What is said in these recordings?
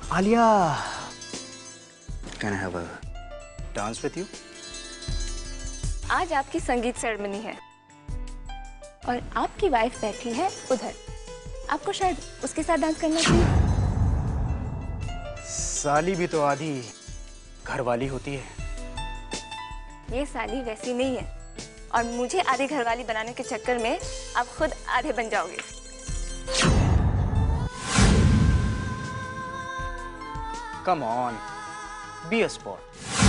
Aliya, can I have a dance with you? आज आपकी संगीत सेरेमनी है और आपकी वाइफ बैठी है उधर। आपको शायद उसके साथ डांस करना चाहिए। साली भी तो आधी घरवाली होती है। ये साली वैसी नहीं है और मुझे आधी घरवाली बनाने के चक्कर में आप खुद आधे बन जाओगे। Come on, be a sport.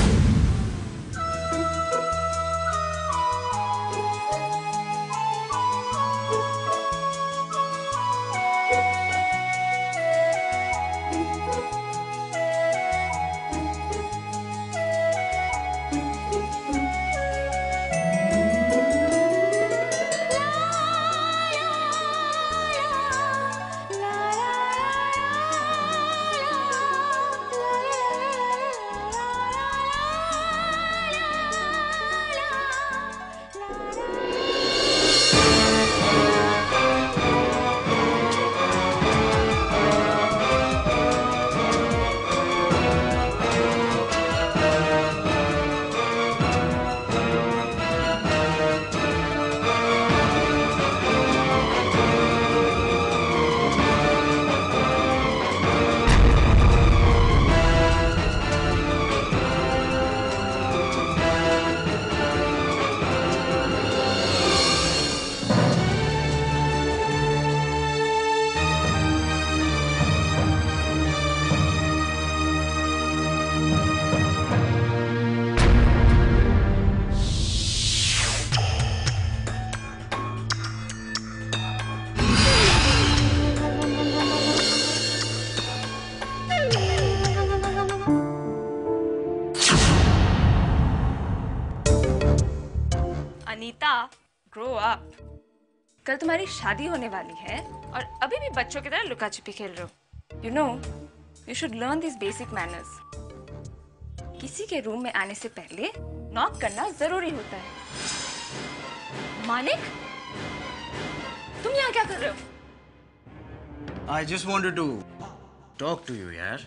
Grow up. कल तुम्हारी शादी होने वाली है और अभी भी बच्चों की तरह लुका छिपी खेल रहे हो। You know, you should learn this basic manners. किसी के रूम में आने से पहले नॉक करना जरूरी होता है। मानिक, तुम यहाँ क्या कर रहे हो? I just wanted to talk to you, यार।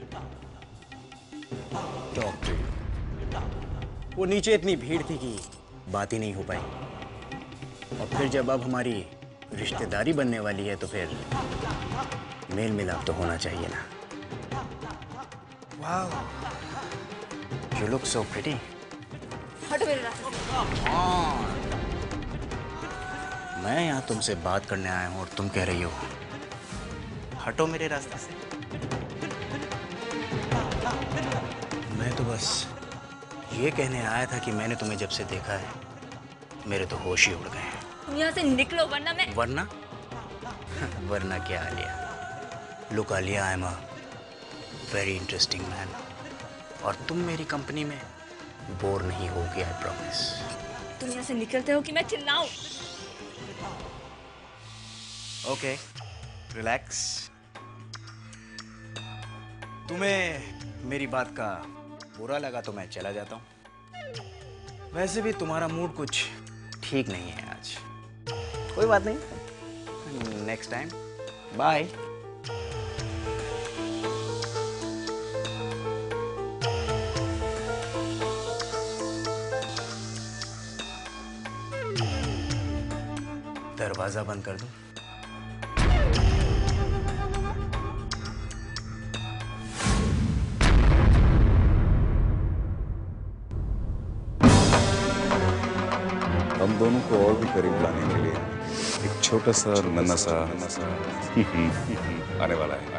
Talk to you। वो नीचे इतनी भीड़ थी कि बात ही नहीं हो पाई। और फिर जब अब हमारी रिश्तेदारी बनने वाली है तो फिर मेल मिलाप तो होना चाहिए ना। Wow, you look so pretty। हटो मेरे रास्ते से। मैं यहाँ तुमसे बात करने आया हूँ और तुम कह रही हो हटो मेरे रास्ते से। मैं तो बस ये कहने आया था कि मैंने तुम्हें जब से देखा है मेरे तो होश ही उड़ गए हैं। तुम यहाँ से निकलो वरना मैं। वरना? वरना क्या Alia? Look Alia, I am a very interesting man और तुम मेरी कंपनी में बोर नहीं होगी, आई प्रॉमिस। तुम यहाँ से निकलते हो कि मैं चिल्लाऊं? Okay, relax. तुम्हें मेरी बात का बुरा लगा तो मैं चला जाता हूँ। वैसे भी तुम्हारा मूड कुछ ठीक नहीं है आज। कोई बात नहीं, नेक्स्ट टाइम। बाय। दरवाजा बंद कर दो। हम दोनों को और भी करीब लाने के लिए एक छोटा सा नन्हा सा आने वाला है।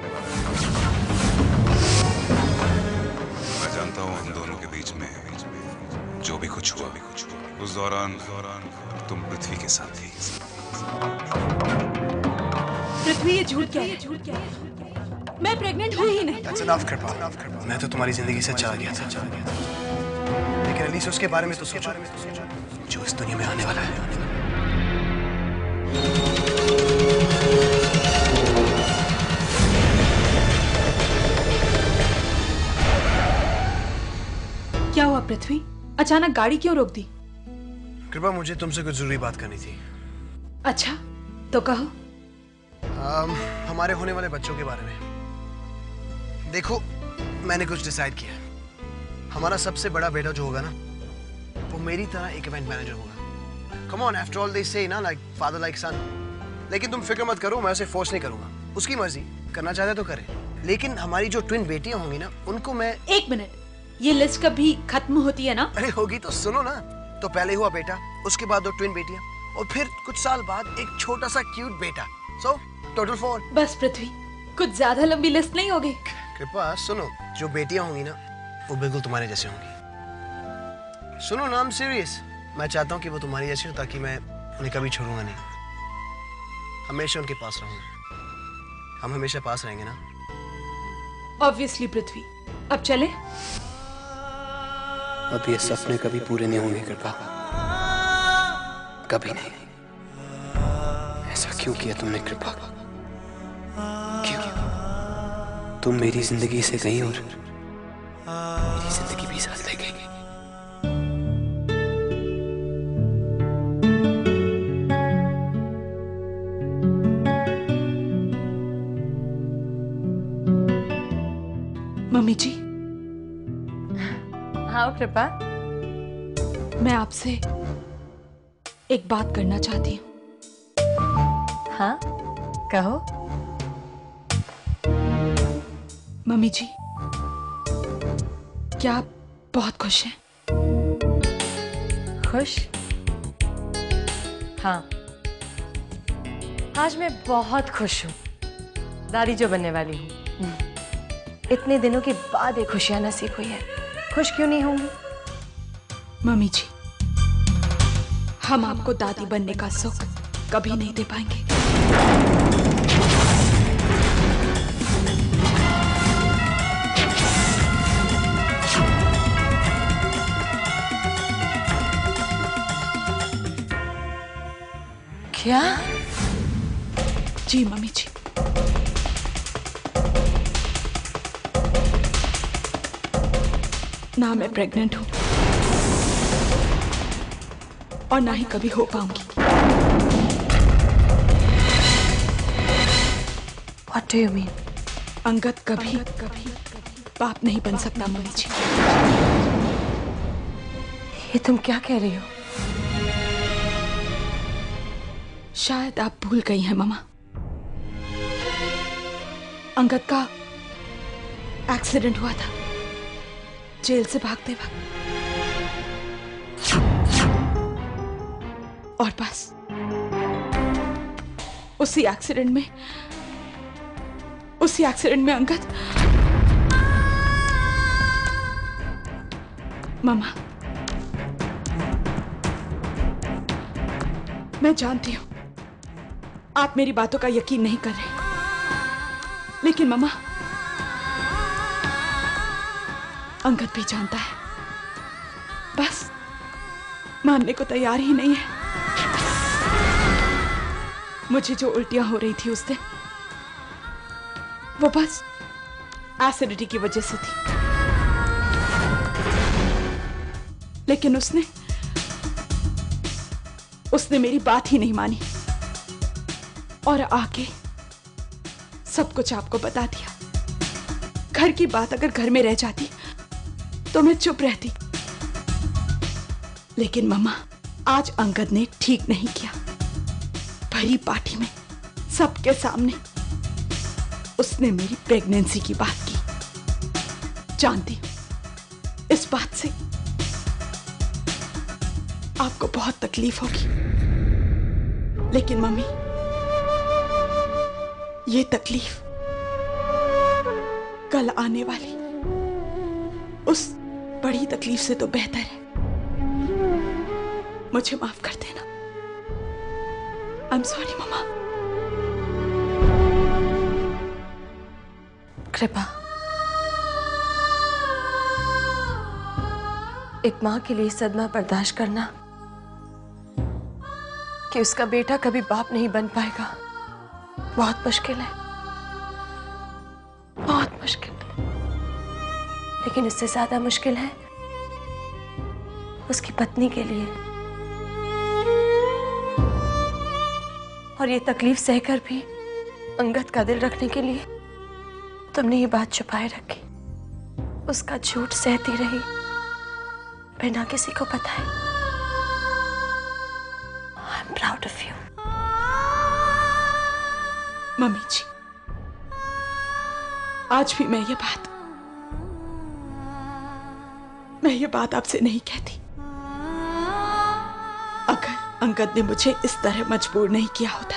मैं जानता हूँ हम दोनों के बीच में जो भी कुछ हुआ उस दौरान तुम पृथ्वी के साथ थी। पृथ्वी, ये झूठ क्या है? मैं प्रेग्नेंट हुई ही नहीं। That's enough, कृपा। मैं तो तुम्हारी जिंदगी से चला गया था, लेकिन अलीस उसके बारे में तो सोचो जो इस दुनिया में आने वाला है। क्या हुआ पृथ्वी? अचानक गाड़ी क्यों रोक दी? कृपा, मुझे तुमसे कुछ जरूरी बात करनी थी। अच्छा, तो कहो। हमारे होने वाले बच्चों के बारे में। देखो, मैंने कुछ डिसाइड किया। हमारा सबसे बड़ा बेटा जो होगा ना, वो मेरी तरह एक इवेंट मैनेजर होगा। Come on, after all they say ना, लाइक फादर लाइक सन। लेकिन तुम फिक्र मत करो, मैं उसे फोर्स नहीं करूंगा। उसकी मर्जी, करना चाहता तो करे। लेकिन हमारी जो ट्विन बेटियां होंगी ना, उनको मैं... एक मिनट, ये लिस्ट कभी खत्म होती है ना? अरे होगी तो सुनो ना। तो पहले हुआ बेटा, उसके बाद 2 ट्विन बेटियां, और फिर कुछ साल बाद एक छोटा सा क्यूट बेटा। So total 4। बस पृथ्वी, कुछ ज्यादा लंबी लिस्ट नहीं होगी? कृपा सुनो, जो बेटियां होंगी ना, वो बिल्कुल तुम्हारे जैसे होंगी। सुनो ना, आई एम सीरियस। मैं चाहता हूँ कि वो तुम्हारी जैसी हो, ताकि मैं उन्हें कभी छोड़ूंगा नहीं, हमेशा उनके पास रहूंगा। हम हमेशा पास रहेंगे ना? ऑब्वियसली पृथ्वी, अब चले? अब ये सपने कभी पूरे नहीं होंगे कृपा, कभी नहीं। ऐसा क्यों किया तुमने कृपा? क्यों? तुम मेरी जिंदगी से गई और मेरी जिंदगी भी साथ ले गई। मम्मी जी, हाँ कृपा, मैं आपसे एक बात करना चाहती हूँ। हाँ कहो। मम्मी जी, क्या आप बहुत खुश हैं? खुश? हाँ, आज मैं बहुत खुश हूँ। दादी जो बनने वाली हूँ। इतने दिनों के बाद ये खुशियाँ नसीब हुई है। खुश क्यों नहीं होंगी? मम्मी जी, हम आपको दादी बनने का सुख कभी नहीं दे पाएंगे। क्या? जी मम्मी जी। ना मैं प्रेग्नेंट हूं और ना ही कभी हो पाऊंगी। What do you mean? Angad कभी बाप नहीं बन सकता मम्मी जी। ये तुम क्या कह रही हो? शायद आप भूल गई हैं मम्मा। अंगद का एक्सीडेंट हुआ था जेल से भागते वक्त, और बस उसी एक्सीडेंट में अंगद... मम्मा, मैं जानती हूं आप मेरी बातों का यकीन नहीं कर रहे, लेकिन मम्मा, अंगद भी जानता है, बस मानने को तैयार ही नहीं है। मुझे जो उल्टियां हो रही थी उस दिन, वो बस एसिडिटी की वजह से थी, लेकिन उसने मेरी बात ही नहीं मानी और आके सब कुछ आपको बता दिया। घर की बात अगर घर में रह जाती तो मैं चुप रहती, लेकिन मम्मा, आज अंगद ने ठीक नहीं किया। भरी पार्टी में सबके सामने उसने मेरी प्रेगनेंसी की बात की। जानती हूं इस बात से आपको बहुत तकलीफ होगी, लेकिन मम्मी, ये तकलीफ कल आने वाली उस बड़ी तकलीफ से तो बेहतर है। मुझे माफ कर देना। I am sorry mamma. Kripa, एक माँ के लिए सदमा बर्दाश्त करना कि उसका बेटा कभी बाप नहीं बन पाएगा बहुत मुश्किल है, बहुत मुश्किल। लेकिन इससे ज्यादा मुश्किल है उसकी पत्नी के लिए, और ये तकलीफ सहकर भी अंगद का दिल रखने के लिए तुमने ये बात छुपाए रखी। उसका झूठ सहती रही बिना किसी को बताए। I am proud of you. Mummy ji, आज भी मैं ये बात आपसे नहीं कहती। अगर अंगद ने मुझे इस तरह मजबूर नहीं किया होता,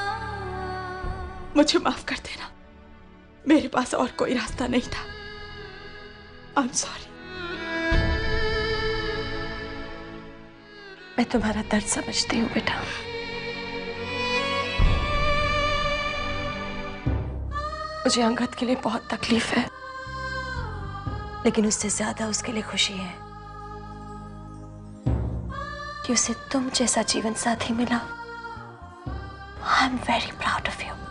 मुझे माफ कर देना। मेरे पास और कोई रास्ता नहीं था। I am sorry. मैं तुम्हारा दर्द समझती हूँ बेटा। मुझे अंगद के लिए बहुत तकलीफ है, लेकिन उससे ज्यादा उसके लिए खुशी है कि उसे तुम जैसा जीवन साथी मिला। I am very proud of you.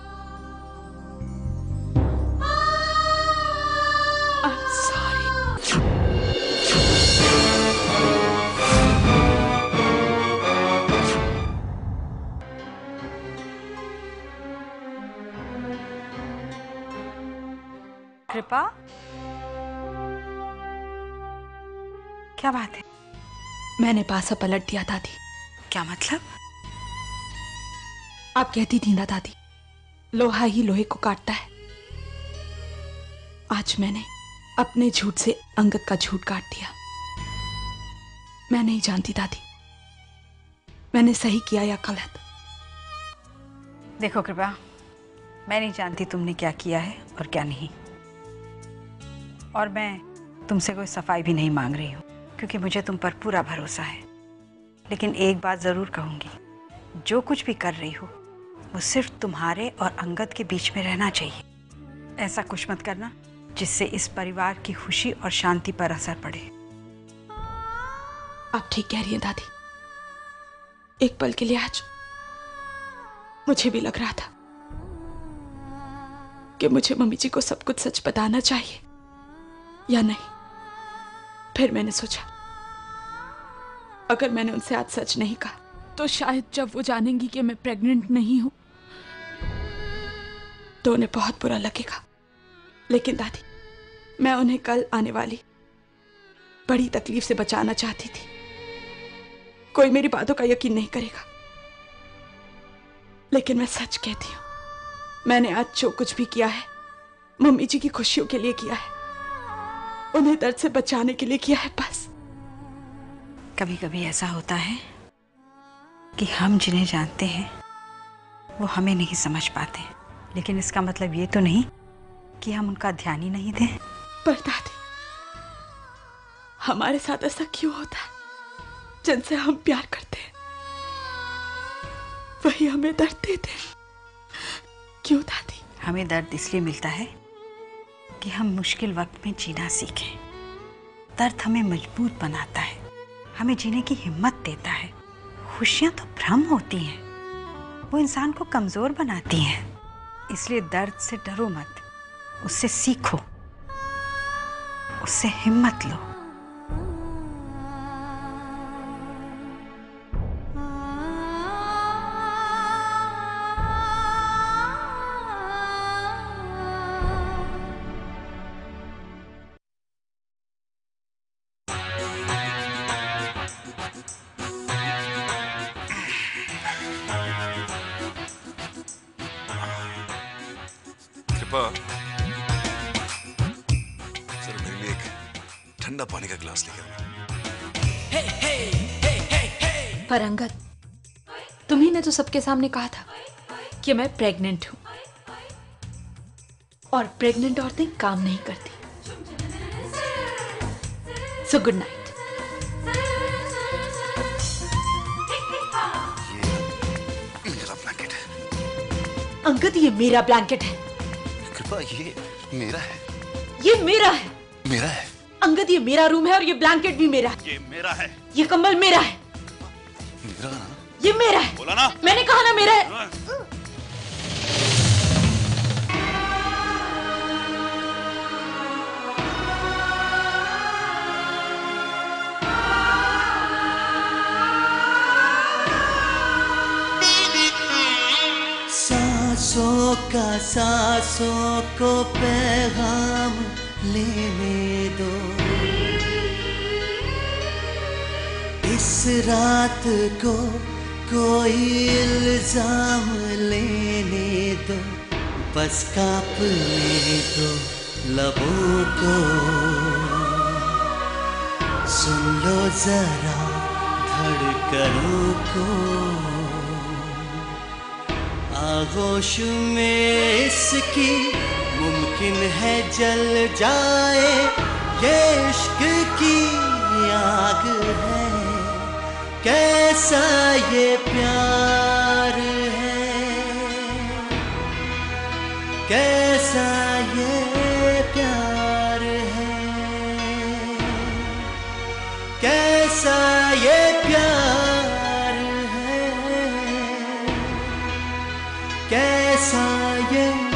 I am sorry. Kripa, क्या बात है? मैंने पासा पलट दिया दादी। क्या मतलब? आप कहती थी ना दादी, लोहा ही लोहे को काटता है। आज मैंने अपने झूठ से अंगद का झूठ काट दिया। मैं नहीं जानती दादी, मैंने सही किया या गलत। देखो कृपा, मैं नहीं जानती तुमने क्या किया है और क्या नहीं, और मैं तुमसे कोई सफाई भी नहीं मांग रही हूँ, क्योंकि मुझे तुम पर पूरा भरोसा है। लेकिन एक बात ज़रूर कहूँगी, जो कुछ भी कर रही हो वो सिर्फ तुम्हारे और अंगद के बीच में रहना चाहिए। ऐसा कुछ मत करना जिससे इस परिवार की खुशी और शांति पर असर पड़े। आप ठीक कह रही हैं दादी। एक पल के लिए आज मुझे भी लग रहा था कि मुझे मम्मी जी को सब कुछ सच बताना चाहिए या नहीं। फिर मैंने सोचा, अगर मैंने उनसे आज सच नहीं कहा तो शायद जब वो जानेंगी कि मैं प्रेग्नेंट नहीं हूं तो उन्हें बहुत बुरा लगेगा। लेकिन दादी, मैं उन्हें कल आने वाली बड़ी तकलीफ से बचाना चाहती थी। कोई मेरी बातों का यकीन नहीं करेगा, लेकिन मैं सच कहती हूं, मैंने आज जो कुछ भी किया है मम्मी जी की खुशियों के लिए किया है, उन्हें दर्द से बचाने के लिए किया है बस। कभी कभी ऐसा होता है कि हम जिन्हें जानते हैं वो हमें नहीं समझ पाते, लेकिन इसका मतलब ये तो नहीं कि हम उनका ध्यान ही नहीं दें। पर दादी, हमारे साथ ऐसा क्यों होता है? जिनसे हम प्यार करते हैं वही हमें दर्द देते हैं। क्यों दादी? हमें दर्द इसलिए मिलता है कि हम मुश्किल वक्त में जीना सीखें। दर्द हमें मजबूत बनाता है, हमें जीने की हिम्मत देता है। खुशियां तो भ्रम होती हैं, वो इंसान को कमजोर बनाती हैं। इसलिए दर्द से डरो मत, उससे सीखो, उससे हिम्मत लो। सर, मेरे लिए एक ठंडा पानी का गिलास लेकर आना। पर अंगद, तुम्ही ने तो सबके सामने कहा था कि मैं प्रेग्नेंट हूं, और प्रेग्नेंट औरतें काम नहीं करती। So good night. ये मेरा ब्लैंकेट है। अंगद, ये मेरा ब्लैंकेट है। कृपा, ये मेरा है। ये मेरा है। मेरा है। अंगद, ये मेरा रूम है और ये ब्लैंकेट भी मेरा है। ये मेरा है। ये कंबल मेरा है। मेरा ना? ये मेरा है। बोला ना? मैंने कहा ना मेरा है। सांसों का सांसों को पैगाम लेने दो, इस रात को कोई इल्जाम लेने दो, बस कांपने दो लबों को। सुन लो जरा धड़कनों को, आगोश में इसकी मुमकिन है जल जाए, ये इश्क की आग है। कैसा ये प्यार है, कैसा ये प्यार है, कैसा ये प्यार है, कैसा ये